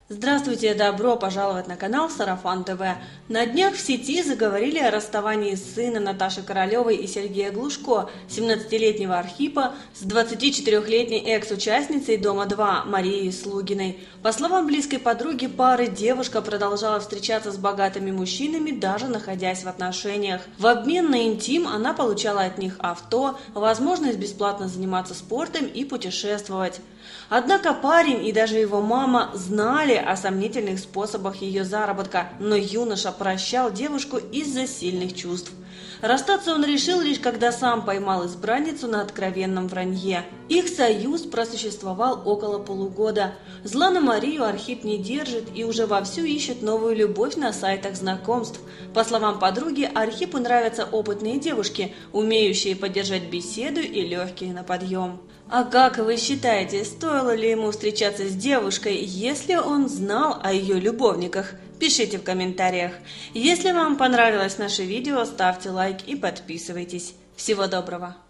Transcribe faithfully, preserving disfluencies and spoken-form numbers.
Здравствуйте, добро пожаловать на канал Сарафан ТВ. На днях в сети заговорили о расставании сына Наташи Королевой и Сергея Глушко, семнадцатилетнего Архипа, с двадцатичетырёхлетней экс-участницей Дома-два Марией Слугиной. По словам близкой подруги пары, девушка продолжала встречаться с богатыми мужчинами, даже находясь в отношениях. В обмен на интим она получала от них авто, возможность бесплатно заниматься спортом и путешествовать. Однако парень и даже его мама знали о сомнительных способах ее заработка, но юноша прощал девушку из-за сильных чувств. Расстаться он решил лишь когда сам поймал избранницу на откровенном вранье. Их союз просуществовал около полугода. Зла на Марию Архип не держит и уже вовсю ищет новую любовь на сайтах знакомств. По словам подруги, Архипу нравятся опытные девушки, умеющие поддержать беседу и легкие на подъем. А как вы считаете, стоило ли ему встречаться с девушкой, если он знал о ее любовниках? Пишите в комментариях. Если вам понравилось наше видео, ставьте лайк и подписывайтесь. Всего доброго!